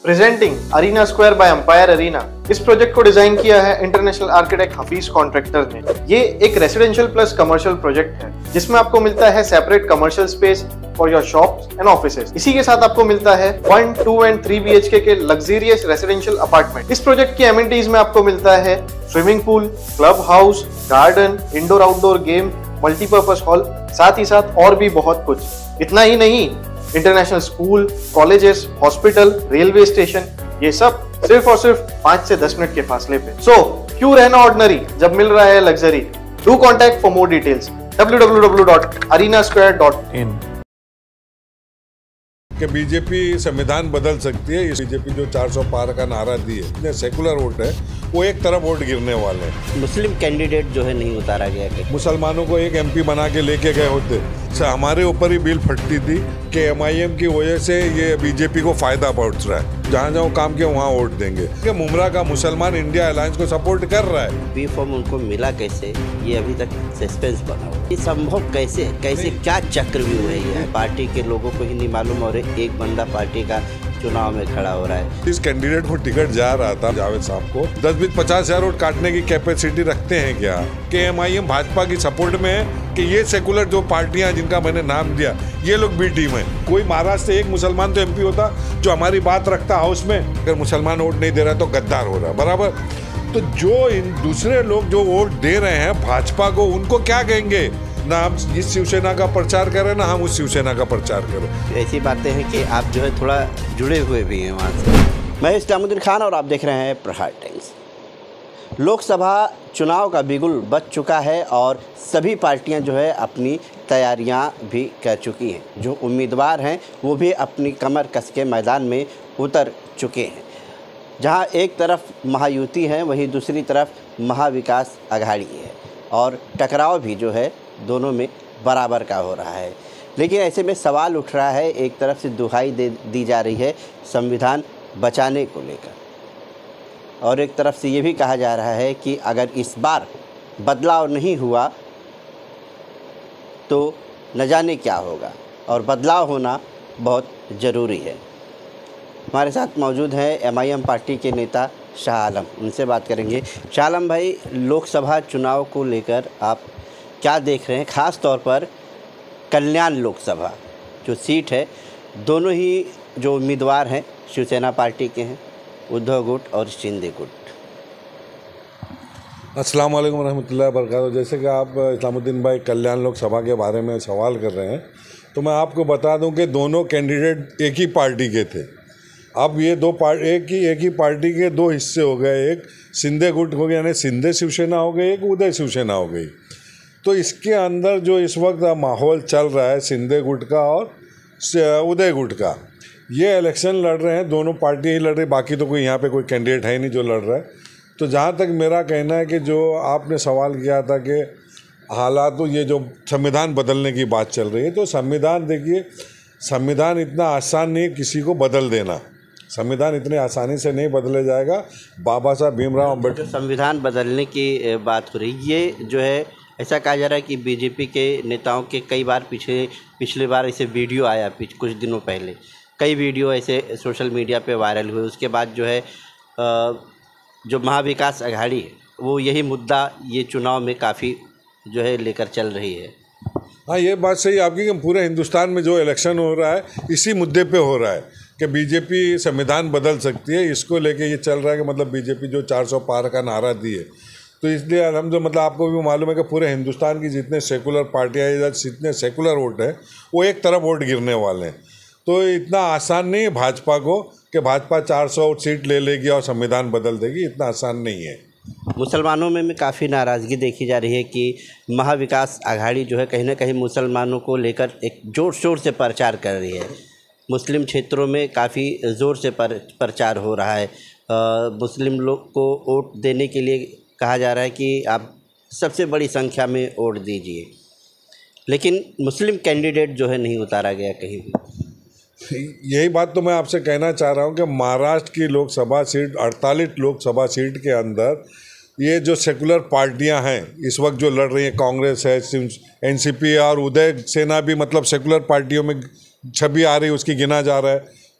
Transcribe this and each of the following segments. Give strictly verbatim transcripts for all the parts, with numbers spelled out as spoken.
Presenting arena square by empire arena. इस project को design किया है इंटरनेशनल आर्किटेक्ट हफीज कॉन्ट्रैक्टर ने। ये एक रेसिडेंशियल प्लस कमर्शियल प्रोजेक्ट है जिसमें आपको मिलता है separate commercial space for your shops and offices. इसी के साथ आपको मिलता है one, two and three B H K के लग्जरियस रेसिडेंशियल अपार्टमेंट। इस प्रोजेक्ट की एमिनिटीज में आपको मिलता है swimming pool, club house, garden, indoor outdoor game, multipurpose hall, साथ ही साथ और भी बहुत कुछ। इतना ही नहीं, international school, colleges, hospital, railway station, ये सब सिर्फ और सिर्फ पांच से दस मिनट के फासले पे। सो so, क्यों रहना ऑर्डिनरी जब मिल रहा है luxury. Do contact for more details W W W dot arena square dot in. कि बीजेपी संविधान बदल सकती है। बीजेपी जो चार सौ पार का नारा दिए, इतने सेकुलर वोट है, वो एक तरफ वोट गिरने वाले हैं। मुस्लिम कैंडिडेट जो है नहीं उतारा गया कि मुसलमानों को एक एमपी बना के लेके गए होते, हमारे ऊपर ही बिल फटती थी कि एमआईएम की वजह से ये बीजेपी को फायदा पहुंच रहा है। जहाँ जहाँ काम किया वहाँ वोट देंगे। कि मुमरा का मुसलमान इंडिया अलायंस को सपोर्ट कर रहा है। बी फॉर्म उनको मिला कैसे, ये अभी तक सस्पेंस बना हुआ। ये संभव कैसे कैसे क्या चक्रव्यूह है ये, पार्टी के लोगों को ही नहीं मालूम और एक बंदा पार्टी का चुनाव में खड़ा हो रहा है। इस कैंडिडेट को टिकट जा रहा था जावेद साहब को, दस बीस पचास हजार वोट काटने की कैपेसिटी रखते हैं क्या? कि एमआईएम भाजपा की सपोर्ट में है कि ये सेकुलर जो पार्टियां जिनका मैंने नाम दिया, ये लोग बी टीम है। कोई महाराष्ट्र से एक मुसलमान तो एमपी होता जो हमारी बात रखता हाउस में। अगर मुसलमान वोट नहीं दे रहा तो गद्दार हो रहा, बराबर। तो जो इन दूसरे लोग जो वोट दे रहे हैं भाजपा को, उनको क्या कहेंगे? ना हम इस शिवसेना का प्रचार करें, ना हम उस शिवसेना का प्रचार करें। ऐसी बातें हैं कि आप जो है थोड़ा जुड़े हुए भी हैं वहाँ से। मैं इस्लामुद्दीन खान और आप देख रहे हैं प्रहार टाइम्स। लोकसभा चुनाव का बिगुल बज चुका है और सभी पार्टियां जो है अपनी तैयारियां भी कर चुकी हैं। जो उम्मीदवार हैं वो भी अपनी कमर कस के मैदान में उतर चुके हैं। जहां एक तरफ महायुति है, वहीं दूसरी तरफ महाविकास आघाड़ी है और टकराव भी जो है दोनों में बराबर का हो रहा है। लेकिन ऐसे में सवाल उठ रहा है, एक तरफ से दुहाई दे दी जा रही है संविधान बचाने को लेकर, और एक तरफ से ये भी कहा जा रहा है कि अगर इस बार बदलाव नहीं हुआ तो न जाने क्या होगा, और बदलाव होना बहुत ज़रूरी है। हमारे साथ मौजूद हैं एमआईएम पार्टी के नेता शाह आलम, उनसे बात करेंगे। शाह आलम भाई, लोकसभा चुनाव को लेकर आप क्या देख रहे हैं? ख़ास तौर पर कल्याण लोकसभा जो सीट है, दोनों ही जो उम्मीदवार हैं शिवसेना पार्टी के हैं, उद्धव गुट और शिंदे गुट। अस्सलाम वालेकुम रहमतुल्लाहि व बरकातहू। जैसे कि आप इस्लामुद्दीन भाई कल्याण लोकसभा के बारे में सवाल कर रहे हैं, तो मैं आपको बता दूं कि दोनों कैंडिडेट एक ही पार्टी के थे। अब ये दो पार्टी एक ही एक ही पार्टी के दो हिस्से हो गए, एक शिंदे गुट हो गया, यानी शिंदे शिवसेना हो गई, एक उदय शिवसेना हो गई। तो इसके अंदर जो इस वक्त माहौल चल रहा है शिंदे गुट का और उदय गुट का, ये इलेक्शन लड़ रहे हैं, दोनों पार्टियां ही लड़ रही, बाकी तो कोई यहाँ पे कोई कैंडिडेट है नहीं जो लड़ रहा है। तो जहाँ तक मेरा कहना है कि जो आपने सवाल किया था कि हालात, तो ये जो संविधान बदलने की बात चल रही है, तो संविधान देखिए, संविधान इतना आसान नहीं किसी को बदल देना। संविधान इतने आसानी से नहीं बदले जाएगा। बाबा साहब भीमराव अम्बेडकर, संविधान बदलने की बात हो रही, ये जो है ऐसा कहा जा रहा है कि बीजेपी के नेताओं के कई बार पिछले पिछले बार ऐसे वीडियो आया कुछ दिनों पहले, कई वीडियो ऐसे सोशल मीडिया पे वायरल हुए। उसके बाद जो है जो महाविकास आघाड़ी है वो यही मुद्दा ये चुनाव में काफ़ी जो है लेकर चल रही है। हाँ, ये बात सही आपकी कि पूरे हिंदुस्तान में जो इलेक्शन हो रहा है इसी मुद्दे पे हो रहा है कि बीजेपी संविधान बदल सकती है। इसको लेके ये चल रहा है कि मतलब बीजेपी जो चार सौ पार का नारा दिए, तो इसलिए हम जो मतलब आपको भी मालूम है कि पूरे हिंदुस्तान की जितने सेकुलर पार्टियाँ या जितने सेकुलर वोट है, वो एक तरफ वोट गिरने वाले हैं। तो इतना आसान नहीं है भाजपा को कि भाजपा चार सौ सीट ले लेगी और संविधान बदल देगी, इतना आसान नहीं है। मुसलमानों में भी काफ़ी नाराज़गी देखी जा रही है कि महाविकास आघाड़ी जो है कहीं ना कहीं मुसलमानों को लेकर एक जोर शोर से प्रचार कर रही है। मुस्लिम क्षेत्रों में काफ़ी ज़ोर से पर, प्रचार हो रहा है। आ, मुस्लिम लोग को वोट देने के लिए कहा जा रहा है कि आप सबसे बड़ी संख्या में वोट दीजिए, लेकिन मुस्लिम कैंडिडेट जो है नहीं उतारा गया कहीं भी। यही बात तो मैं आपसे कहना चाह रहा हूँ कि महाराष्ट्र की लोकसभा सीट, अड़तालीस लोकसभा सीट के अंदर ये जो सेकुलर पार्टियां हैं इस वक्त जो लड़ रही हैं, कांग्रेस है, एनसीपी और उदय सेना भी मतलब सेकुलर पार्टियों में छवि आ रही है, उसकी गिना जा रहा है।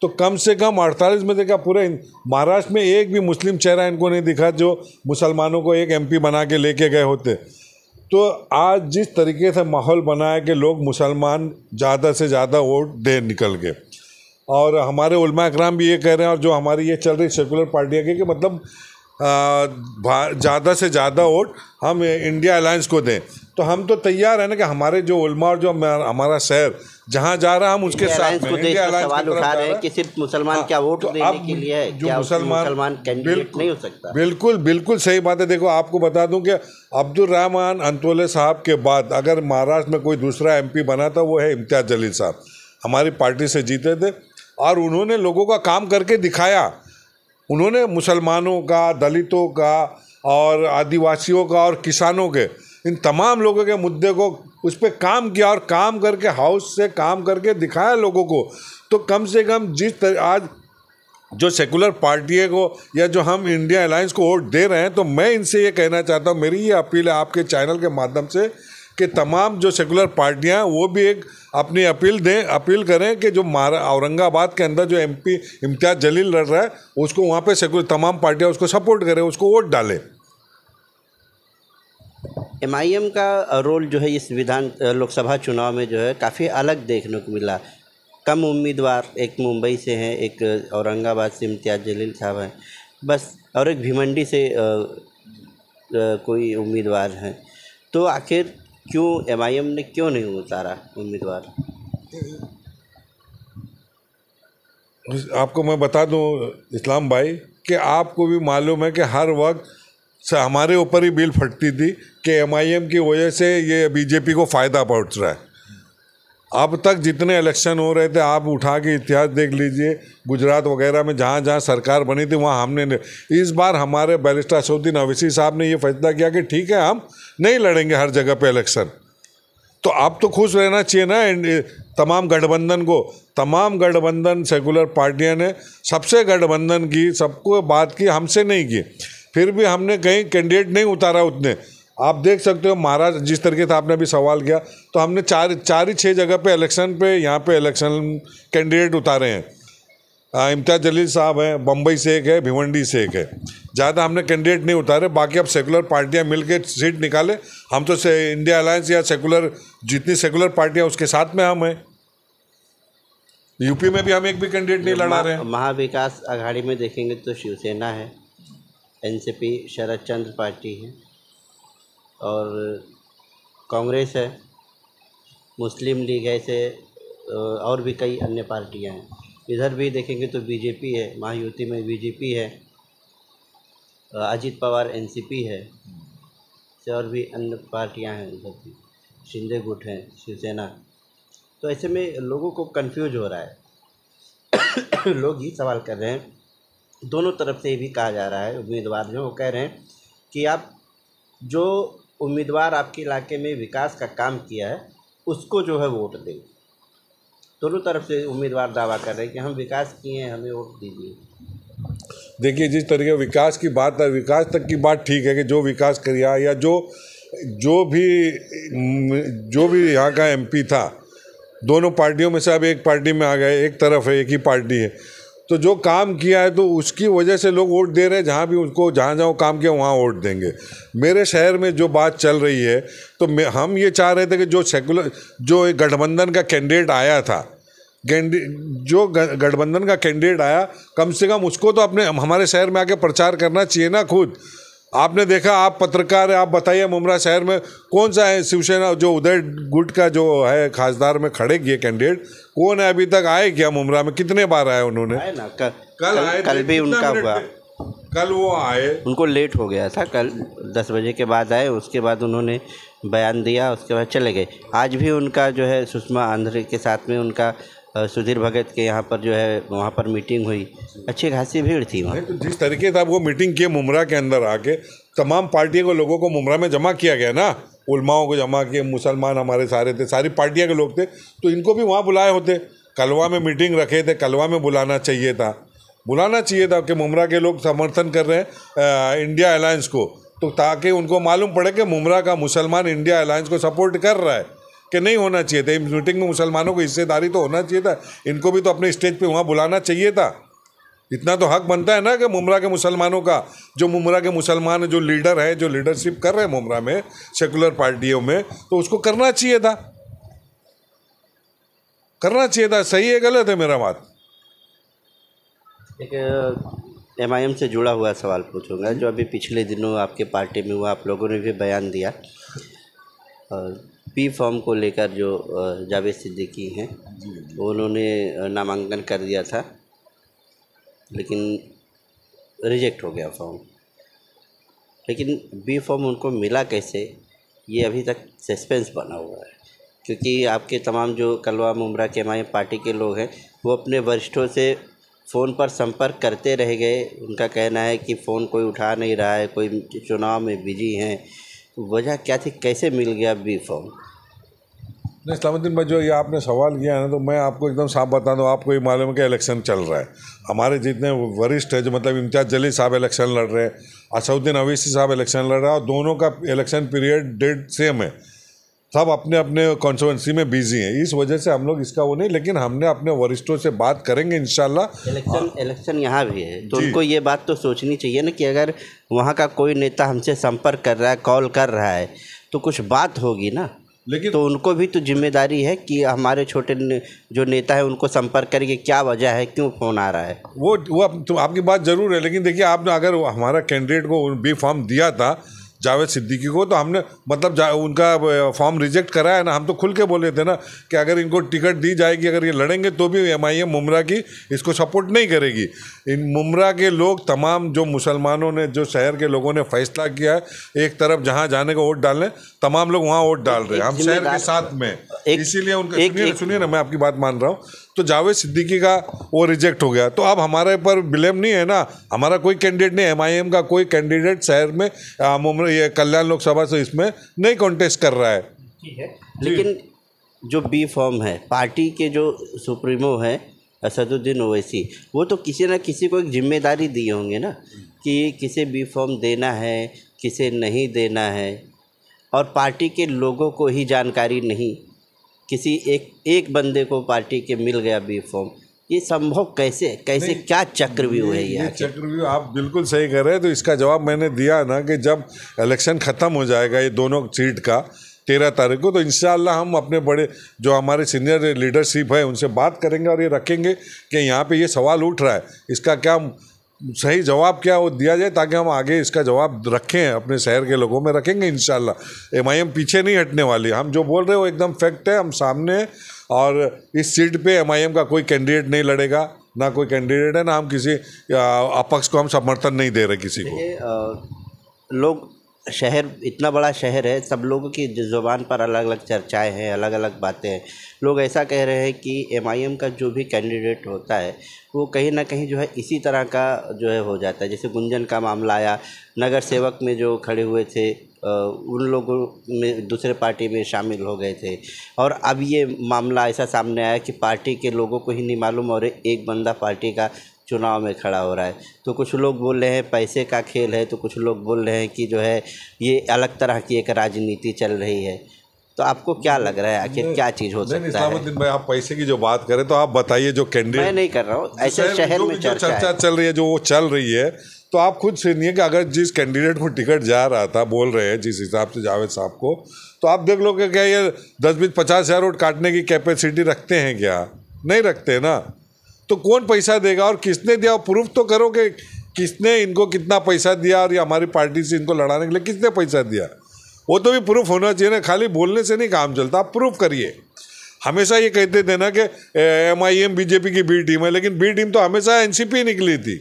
तो कम से कम अड़तालीस में देखा पूरे महाराष्ट्र में एक भी मुस्लिम चेहरा इनको नहीं दिखा जो मुसलमानों को एक एमपी बना के लेके गए होते। तो आज जिस तरीके से माहौल बना है कि लोग मुसलमान ज़्यादा से ज़्यादा वोट दे निकल गए, और हमारे उलमा इकराम भी ये कह रहे हैं, और जो हमारी ये चल रही सेकुलर पार्टियाँ की कि मतलब ज़्यादा से ज़्यादा वोट हम इंडिया अलायंस को दें। तो हम तो तैयार हैं ना कि हमारे जो उलमा और जो हमारा शहर जहाँ जा रहा है हम उसके साथ में इंडिया अलायंस सवाल उठा रहे हैं कि सिर्फ मुसलमान क्या वोट देने के लिए है, जो मुसलमान कैंडिडेट नहीं हो सकता। बिल्कुल बिल्कुल सही बात है। देखो आपको बता दूं कि अब्दुल रहमान अंतोले साहब के बाद अगर महाराष्ट्र में कोई दूसरा एमपी बना था वो है इम्तियाज जलील साहब, हमारी पार्टी से जीते थे और उन्होंने लोगों का काम करके दिखाया। उन्होंने मुसलमानों का, दलितों का और आदिवासियों का और किसानों के, इन तमाम लोगों के मुद्दे को उस पर काम किया और काम करके हाउस से काम करके दिखाया लोगों को। तो कम से कम जिस तरह आज जो सेकुलर पार्टियों को या जो हम इंडिया अलायंस को वोट दे रहे हैं, तो मैं इनसे ये कहना चाहता हूँ, मेरी ये अपील है आपके चैनल के माध्यम से कि तमाम जो सेकुलर पार्टियां हैं वो भी एक अपनी अपील दें, अपील करें कि जो औरंगाबाद के अंदर जो एमपी इम्तियाज जलील लड़ रहा है उसको वहाँ पे सेकुलर तमाम पार्टियां उसको सपोर्ट करें, उसको वोट डालें। एमआईएम का रोल जो है इस विधान लोकसभा चुनाव में जो है काफ़ी अलग देखने को मिला। कम उम्मीदवार, एक मुंबई से हैं, एक औरंगाबाद से इम्तियाज जलील साहब हैं बस, और एक भिवंडी से आ, आ, कोई उम्मीदवार हैं। तो आखिर क्यों एमआईएम ने क्यों नहीं उतारा उम्मीदवार? आपको मैं बता दूं इस्लाम भाई कि आपको भी मालूम है कि हर वक्त से हमारे ऊपर ही बिल फटती थी कि एमआईएम की वजह से ये बीजेपी को फ़ायदा पहुंच रहा है। अब तक जितने इलेक्शन हो रहे थे आप उठा के इतिहास देख लीजिए, गुजरात वगैरह में जहाँ जहाँ सरकार बनी थी वहाँ हमने, इस बार हमारे बैरिस्टर असदुद्दीन अवैसी साहब ने ये फैसला किया कि ठीक है हम नहीं लड़ेंगे हर जगह पे इलेक्शन। तो अब तो खुश रहना चाहिए ना तमाम गठबंधन को। तमाम गठबंधन सेकुलर पार्टियां ने सबसे गठबंधन की, सबको बात की, हमसे नहीं की, फिर भी हमने कहीं कैंडिडेट नहीं उतारा उतने। आप देख सकते हो महाराज, जिस तरीके से आपने अभी सवाल किया, तो हमने चार चार ही छः जगह पे इलेक्शन पे यहाँ पे इलेक्शन कैंडिडेट उतारे हैं। इम्तियाज जलील साहब हैं, बम्बई से एक है, भिवंडी से एक है, ज़्यादा हमने कैंडिडेट नहीं उतारे। बाकी अब सेकुलर पार्टियां मिलकर सीट निकाले, हम तो से इंडिया अलायंस या सेकुलर जितनी सेकुलर पार्टियां उसके साथ में हम हैं। यूपी में भी हम एक भी कैंडिडेट नहीं लड़ा रहे हैं। महाविकास आघाड़ी में देखेंगे तो शिवसेना है, एनसीपी शरद चंद्र पार्टी है, और कांग्रेस है, मुस्लिम लीग है, ऐसे और भी कई अन्य पार्टियां हैं। इधर भी देखेंगे तो बीजेपी है, महायुति में बीजेपी है, अजीत पवार एनसीपी है, और भी अन्य पार्टियां हैं, उधर भी शिंदे गुट हैं, शिवसेना। तो ऐसे में लोगों को कंफ्यूज हो रहा है। लोग ये सवाल कर रहे हैं, दोनों तरफ से ये भी कहा जा रहा है, उम्मीदवार जो वो कह रहे हैं कि आप जो उम्मीदवार आपके इलाके में विकास का काम किया है उसको जो है वोट दें। दोनों तरफ से उम्मीदवार दावा कर रहे हैं कि हम विकास किए हैं, हमें वोट दीजिए। देखिए, जिस तरीके विकास की बात है, विकास तक की बात ठीक है कि जो विकास किया या जो जो भी जो भी यहाँ का एमपी था, दोनों पार्टियों में से अब एक पार्टी में आ गए, एक तरफ है, एक ही पार्टी है, तो जो काम किया है तो उसकी वजह से लोग वोट दे रहे हैं। जहाँ भी उसको जहाँ जहाँ काम किया वहाँ वोट देंगे। मेरे शहर में जो बात चल रही है, तो मैं हम ये चाह रहे थे कि जो सेकुलर जो एक गठबंधन का कैंडिडेट आया था, जो गठबंधन का कैंडिडेट आया, कम से कम उसको तो अपने हमारे शहर में आके प्रचार करना चाहिए ना खुद। आपने देखा, आप पत्रकार हैं, आप बताइए मुमरा शहर में कौन सा है शिवसेना जो उदय गुट का जो है खासदार में खड़े किए कैंडिडेट, कौन है अभी तक आए क्या मुमरा में? कितने बार आए उन्होंने? आए ना, कल कल आए, कल भी उनका हुआ, कल वो आए, उनको लेट हो गया था, कल दस बजे के बाद आए, उसके बाद उन्होंने बयान दिया, उसके बाद चले गए। आज भी उनका जो है सुषमा आंध्रे के साथ में उनका सुधीर भगत के यहाँ पर जो है वहाँ पर मीटिंग हुई, अच्छी खासी भीड़ थी वहाँ। तो जिस तरीके से वो मीटिंग किए मुमरा के अंदर आके, तमाम पार्टियों के लोगों को मुमरा में जमा किया गया ना, उलमाओं को जमा किए, मुसलमान हमारे सारे थे, सारी पार्टियां के लोग थे, तो इनको भी वहाँ बुलाए होते। कलवा में मीटिंग रखे थे, कलवा में बुलाना चाहिए था, बुलाना चाहिए था कि मुमरा के लोग समर्थन कर रहे हैं इंडिया अलायंस को, तो ताकि उनको मालूम पड़े कि मुमरा का मुसलमान इंडिया अलायंस को सपोर्ट कर रहा है। कि नहीं होना चाहिए था? इस मीटिंग में मुसलमानों को हिस्सेदारी तो होना चाहिए था, इनको भी तो अपने स्टेज पे वहाँ बुलाना चाहिए था। इतना तो हक बनता है ना कि मुमरा के मुसलमानों का, जो मुमरा के मुसलमान जो लीडर है, जो लीडरशिप कर रहे हैं मुमरा में सेकुलर पार्टियों में, तो उसको करना चाहिए था, करना चाहिए था। सही है गलत है मेरा बात? एक एम आई एम से जुड़ा हुआ सवाल पूछूंगा, जो अभी पिछले दिनों आपके पार्टी में हुआ, आप लोगों ने भी बयान दिया पी फॉर्म को लेकर, जो जावेद सिद्दीकी हैं उन्होंने नामांकन कर दिया था लेकिन रिजेक्ट हो गया फॉर्म। लेकिन बी फॉर्म उनको मिला कैसे, ये अभी तक सस्पेंस बना हुआ है, क्योंकि आपके तमाम जो कलवा मुमरा के हमारे पार्टी के लोग हैं वो अपने वरिष्ठों से फ़ोन पर संपर्क करते रह गए। उनका कहना है कि फ़ोन कोई उठा नहीं रहा है, कोई चुनाव में बिजी हैं। वजह क्या थी, कैसे मिल गया बी फॉर्म? नहीं इस्लामुद्दीन भाई, जो ये आपने सवाल किया है ना, तो मैं आपको एकदम साफ बता दूं, आपको ये मालूम है कि इलेक्शन चल रहा है। हमारे जितने वरिष्ठ है, जो मतलब इम्तियाज़ जलील साहब इलेक्शन लड़ रहे हैं, असउद्दीन अवैसी साहब इलेक्शन लड़ रहे हैं, और दोनों का इलेक्शन पीरियड डेट सेम है। सब अपने अपने कॉन्स्टिट्यूंसी में बिजी हैं, इस वजह से हम लोग इसका वो नहीं, लेकिन हमने अपने वरिष्ठों से बात करेंगे इंशाल्लाह। इलेक्शन इलेक्शन यहाँ भी है, तो उनको ये बात तो सोचनी चाहिए ना कि अगर वहाँ का कोई नेता हमसे संपर्क कर रहा है, कॉल कर रहा है, तो कुछ बात होगी ना। लेकिन तो उनको भी तो जिम्मेदारी है कि हमारे छोटे जो नेता है उनको संपर्क करके क्या वजह है, क्यों फ़ोन आ रहा है। वो वो तो आपकी बात ज़रूर है, लेकिन देखिए आपने अगर हमारा कैंडिडेट को बी फॉर्म दिया था जावेद सिद्दीकी को, तो हमने मतलब उनका फॉर्म रिजेक्ट करा है ना। हम तो खुल के बोले थे ना कि अगर इनको टिकट दी जाएगी, अगर ये लड़ेंगे तो भी एम आई एम मुमरा की इसको सपोर्ट नहीं करेगी। इन मुमरा के लोग, तमाम जो मुसलमानों ने, जो शहर के लोगों ने फैसला किया है एक तरफ जहां जाने का वोट डालने, तमाम लोग वहां वोट डाल रहे हैं, हम शहर के साथ में, इसीलिए उनका सुनिए सुनिए ना, मैं आपकी बात मान रहा हूँ। तो जावेद सिद्दीकी का वो रिजेक्ट हो गया, तो अब हमारे पर ब्लेम नहीं है ना, हमारा कोई कैंडिडेट नहीं, एम आई एम का कोई कैंडिडेट शहर में मुमरा ये कल्याण लोकसभा से इसमें नहीं कॉन्टेस्ट कर रहा है। ठीक है, लेकिन जो बी फॉर्म है, पार्टी के जो सुप्रीमो है असदुद्दीन ओवैसी, वो तो किसी ना किसी को एक जिम्मेदारी दिए होंगे ना कि किसे बी फॉर्म देना है, किसे नहीं देना है, और पार्टी के लोगों को ही जानकारी नहीं, किसी एक एक बंदे को पार्टी के मिल गया बी फॉर्म। ये संभव कैसे, कैसे क्या चक्रव्यूह है ये? ये चक्रव्यूह आप बिल्कुल सही कह रहे हैं। तो इसका जवाब मैंने दिया ना कि जब इलेक्शन ख़त्म हो जाएगा ये दोनों सीट का तेरह तारीख को, तो इंशाल्लाह हम अपने बड़े जो हमारे सीनियर लीडरशिप है उनसे बात करेंगे और ये रखेंगे कि यहाँ पे ये सवाल उठ रहा है, इसका क्या सही जवाब क्या वो दिया जाए, ताकि हम आगे इसका जवाब रखें, अपने शहर के लोगों में रखेंगे इंशाल्लाह। एम आई एम पीछे नहीं हटने वाली, हम जो बोल रहे हैं वो एकदम फैक्ट है, हम सामने हैं। और इस सीट पे एम आई एम का कोई कैंडिडेट नहीं लड़ेगा, ना कोई कैंडिडेट है, ना हम किसी अपक्ष को हम समर्थन नहीं दे रहे किसी को। लोग, शहर इतना बड़ा शहर है, सब लोगों की ज़ुबान पर अलग अलग चर्चाएं हैं, अलग अलग बातें हैं। लोग ऐसा कह रहे हैं कि एम आई एम का जो भी कैंडिडेट होता है वो कहीं ना कहीं जो है इसी तरह का जो है हो जाता है। जैसे गुंजन का मामला आया, नगर सेवक में जो खड़े हुए थे उन लोगों में दूसरे पार्टी में शामिल हो गए थे, और अब ये मामला ऐसा सामने आया कि पार्टी के लोगों को ही नहीं मालूम और एक बंदा पार्टी का चुनाव में खड़ा हो रहा है। तो कुछ लोग बोल रहे हैं पैसे का खेल है, तो कुछ लोग बोल रहे हैं कि जो है ये अलग तरह की एक राजनीति चल रही है। तो आपको क्या लग रहा है, आखिर क्या चीज़ हो सकता है? इस्लामुद्दीन भाई, आप पैसे की जो बात करें तो आप बताइए, जो कैंडिडेट, मैं नहीं कर रहा हूँ, ऐसे शहर में चर्चा चल रही है, जो वो चल रही है, तो आप खुद सुनिए कि अगर जिस कैंडिडेट को टिकट जा रहा था, बोल रहे हैं जिस हिसाब से जावेद साहब को, तो आप देख लो कि क्या ये दस बीस पचास हज़ार वोट काटने की कैपेसिटी रखते हैं क्या? नहीं रखते ना। तो कौन पैसा देगा और किसने दिया, प्रूफ तो करो कि किसने इनको कितना पैसा दिया, और ये हमारी पार्टी से इनको लड़ाने के लिए किसने पैसा दिया, वो तो भी प्रूफ होना चाहिए ना। खाली बोलने से नहीं काम चलता, आप प्रूफ करिए। हमेशा ये कहते थे ना कि एम आई एम बीजेपी की बी टीम है, लेकिन बी टीम तो हमेशा एन सी पी निकली थी।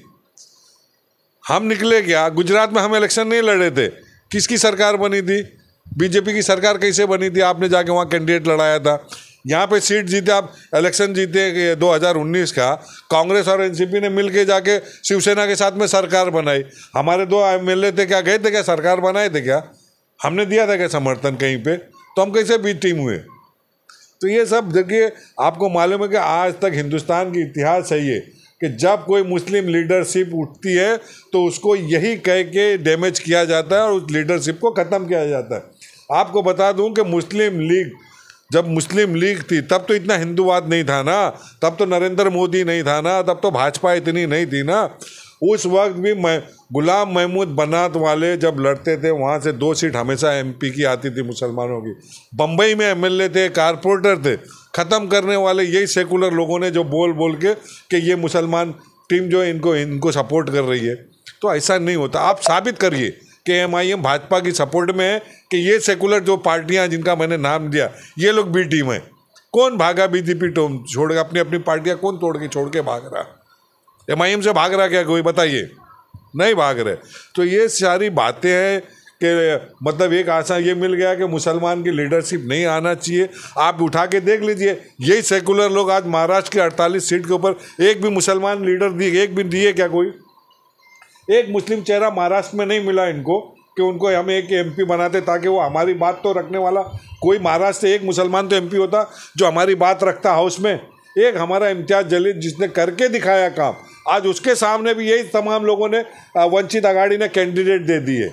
हम निकले क्या? गुजरात में हम इलेक्शन नहीं लड़े थे, किसकी सरकार बनी थी? बीजेपी की सरकार कैसे बनी थी? आपने जाके वहाँ कैंडिडेट लड़ाया था। यहाँ पे सीट जीते, आप इलेक्शन जीते दो हज़ार उन्नीस का, कांग्रेस और एन सी पी ने मिलके जाके शिवसेना के साथ में सरकार बनाई। हमारे दो एम एल ए थे, क्या गए थे क्या सरकार बनाए थे क्या? हमने दिया था क्या समर्थन कहीं पे? तो हम कैसे बी टीम हुए? तो ये सब देखिए, आपको मालूम है कि आज तक हिंदुस्तान की इतिहास है ये कि जब कोई मुस्लिम लीडरशिप उठती है तो उसको यही कह के डैमेज किया जाता है और उस लीडरशिप को ख़त्म किया जाता है। आपको बता दूं कि मुस्लिम लीग जब मुस्लिम लीग थी तब तो इतना हिंदूवाद नहीं था ना, तब तो नरेंद्र मोदी नहीं था ना, तब तो भाजपा इतनी नहीं थी ना। उस वक्त भी मैं गुलाम महमूद बनात वाले जब लड़ते थे वहाँ से दो सीट हमेशा एमपी की आती थी मुसलमानों की। बम्बई में एमएलए थे, कारपोरेटर थे, ख़त्म करने वाले यही सेकुलर लोगों ने जो बोल बोल के कि ये मुसलमान टीम जो है इनको इनको सपोर्ट कर रही है। तो ऐसा नहीं होता। आप साबित करिए कि एमआईएम भाजपा की सपोर्ट में है कि ये सेकुलर जो पार्टियां जिनका मैंने नाम दिया ये लोग बी टीम है। कौन भागा बीजेपी टोम छोड़ के, अपनी अपनी पार्टियां कौन तोड़ के छोड़ के भाग रहा? एमआईएम से भाग रहा क्या कोई? बताइए, नहीं भाग रहे। तो ये सारी बातें हैं कि मतलब एक आशा ये मिल गया कि मुसलमान की लीडरशिप नहीं आना चाहिए। आप उठा के देख लीजिए, यही सेकुलर लोग आज महाराष्ट्र के अड़तालीस सीट के ऊपर एक भी मुसलमान लीडर दिए, एक भी दिए क्या? कोई एक मुस्लिम चेहरा महाराष्ट्र में नहीं मिला इनको कि उनको हम एक एमपी बनाते ताकि वो हमारी बात तो रखने वाला कोई महाराष्ट्र से एक मुसलमान तो एमपी होता जो हमारी बात रखता हाउस में। एक हमारा इम्तियाज जलील जिसने करके दिखाया काम, आज उसके सामने भी यही तमाम लोगों ने वंचित आघाड़ी ने कैंडिडेट दे दिए।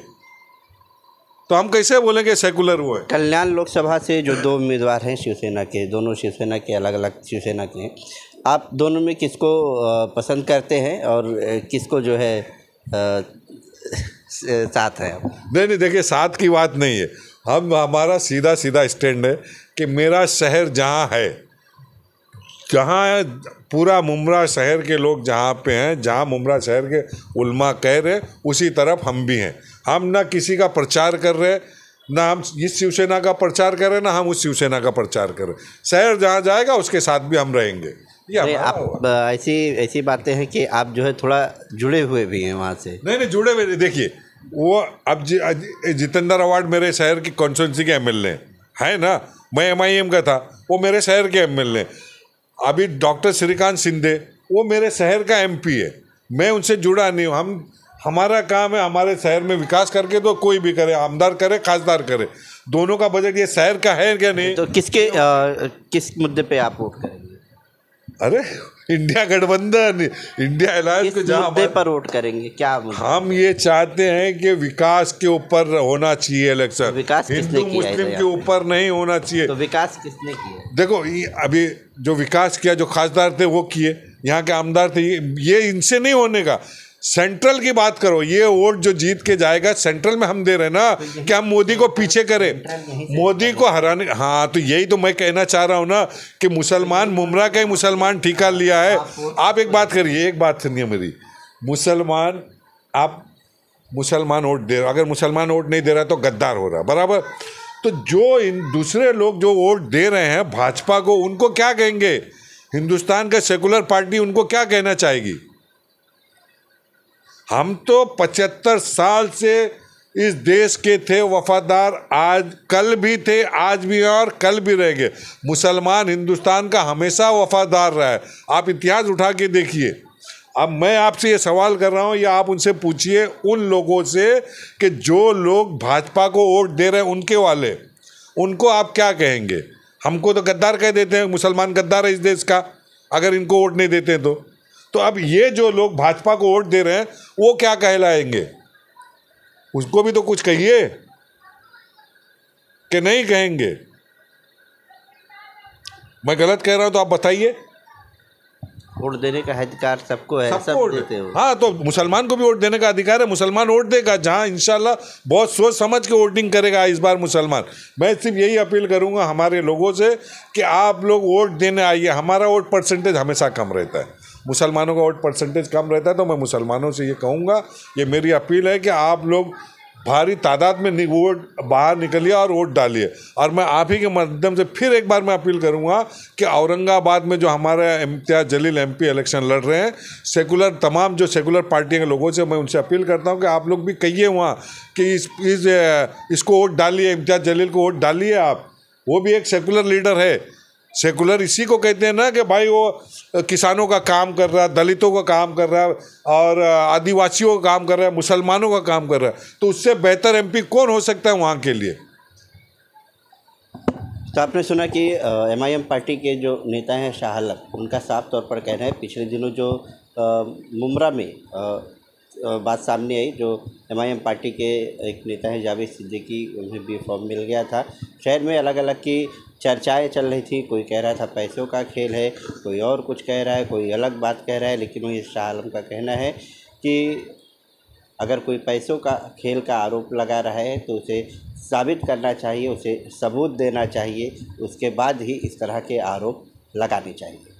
तो हम कैसे बोलेंगे सेकुलर वो है? कल्याण लोकसभा से जो दो उम्मीदवार हैं शिवसेना के, दोनों शिवसेना के अलग अलग शिवसेना के हैं, आप दोनों में किसको पसंद करते हैं और किसको जो है आ, साथ है? नहीं नहीं देखिए, साथ की बात नहीं है। हम हमारा सीधा सीधा स्टैंड है कि मेरा शहर जहाँ है, जहाँ है पूरा मुमरा शहर के लोग जहाँ पे हैं, जहाँ मुमरा शहर के उल्मा कह रहे उसी तरफ हम भी हैं। हम ना किसी का प्रचार कर रहे, ना हम इस शिवसेना का प्रचार कर रहे, ना हम उस शिवसेना का प्रचार कर रहे। शहर जहाँ जाएगा उसके साथ भी हम रहेंगे। ये आप ऐसी ऐसी बातें हैं कि आप जो है थोड़ा जुड़े हुए भी हैं वहाँ से। नहीं नहीं जुड़े हुए, देखिए वो अब जि, जितेंद्र अवार्ड मेरे शहर की कॉन्स्टिट्यूंसी के एमएलए है ना, मैं एमआईएम का था, वो मेरे शहर के एमएलए। अभी डॉक्टर श्रीकांत शिंदे वो मेरे शहर का एमपी है, मैं उनसे जुड़ा नहीं हूँ। हम हमारा काम है हमारे शहर में विकास करके, तो कोई भी करे, आमदार करे खासदार करे, दोनों का बजट ये शहर का है क्या? नहीं। तो किसके आ, किस मुद्दे पे आप वोट करेंगे? अरे इंडिया गठबंधन, इंडिया अलायंस को जहाँ मुद्दे पर वोट करेंगे क्या? हम ये चाहते हैं कि विकास के ऊपर होना चाहिए इलेक्शन, विकास हिंदू मुस्लिम के ऊपर नहीं होना चाहिए। तो विकास किसने किया? देखो अभी जो विकास किया, जो खासदार थे वो किए, यहाँ के आमदार थे, ये इनसे नहीं होने का। सेंट्रल की बात करो, ये वोट जो जीत के जाएगा सेंट्रल में हम दे रहे ना, कि हम मोदी को पीछे करें, मोदी को हराने। हाँ तो यही तो मैं कहना चाह रहा हूँ ना कि मुसलमान मुमरा का ही मुसलमान ठीका लिया है। आप एक बात करिए, एक बात सुनिए मेरी, मुसलमान आप मुसलमान वोट दे रहे, अगर मुसलमान वोट नहीं दे रहा तो गद्दार हो रहा, बराबर। तो जो इन दूसरे लोग जो वोट दे रहे हैं भाजपा को, उनको क्या कहेंगे? हिंदुस्तान का सेकुलर पार्टी उनको क्या कहना चाहेगी? हम तो पचहत्तर साल से इस देश के थे वफादार, आज कल भी थे, आज भी हैं और कल भी रहेंगे। मुसलमान हिंदुस्तान का हमेशा वफादार रहा है। आप इतिहास उठा के देखिए। अब मैं आपसे ये सवाल कर रहा हूँ, या आप उनसे पूछिए उन लोगों से कि जो लोग भाजपा को वोट दे रहे हैं उनके वाले, उनको आप क्या कहेंगे? हमको तो गद्दार कह देते हैं, मुसलमान गद्दार है इस देश का अगर इनको वोट नहीं देते हैं तो। तो अब ये जो लोग भाजपा को वोट दे रहे हैं वो क्या कहलाएंगे? उसको भी तो कुछ कहिए कि नहीं कहेंगे? मैं गलत कह रहा हूं तो आप बताइए। वोट देने का अधिकार सबको है, सब देते हो। हाँ तो मुसलमान को भी वोट देने का अधिकार है, मुसलमान वोट देगा जहाँ इंशाल्लाह बहुत सोच समझ के वोटिंग करेगा इस बार मुसलमान। मैं सिर्फ यही अपील करूँगा हमारे लोगों से कि आप लोग वोट देने आइए। हमारा वोट परसेंटेज हमेशा कम रहता है, मुसलमानों का वोट परसेंटेज कम रहता है, तो मैं मुसलमानों से ये कहूँगा, ये मेरी अपील है कि आप लोग भारी तादाद में वोट बाहर निकलिए और वोट डालिए। और मैं आप ही के माध्यम से फिर एक बार मैं अपील करूंगा कि औरंगाबाद में जो हमारे इम्तियाज जलील एमपी इलेक्शन लड़ रहे हैं, सेकुलर तमाम जो सेकुलर पार्टियों के लोगों से मैं उनसे अपील करता हूं कि आप लोग भी कहिए वहाँ कि इस, इस इसको वोट डालिए, इम्तियाज जलील को वोट डालिए आप। वो भी एक सेकुलर लीडर है। सेकुलर इसी को कहते हैं ना कि भाई वो किसानों का काम कर रहा है, दलितों का काम कर रहा है और आदिवासियों का काम कर रहा है, मुसलमानों का काम कर रहा है। तो उससे बेहतर एमपी कौन हो सकता है वहाँ के लिए? तो आपने सुना कि एमआईएम पार्टी के जो नेता हैं शाह आलम, उनका साफ तौर पर कहना है, पिछले दिनों जो मुमरा में आ, बात सामने आई, जो एमआईएम पार्टी के एक नेता हैं जावेद सिद्दीकी, उन्हें बी फॉर्म मिल गया था। शहर में अलग अलग की चर्चाएं चल रही थी। कोई कह रहा था पैसों का खेल है, कोई और कुछ कह रहा है, कोई अलग बात कह रहा है। लेकिन वही शाह आलम का कहना है कि अगर कोई पैसों का खेल का आरोप लगा रहा है तो उसे साबित करना चाहिए, उसे सबूत देना चाहिए, उसके बाद ही इस तरह के आरोप लगाने चाहिए।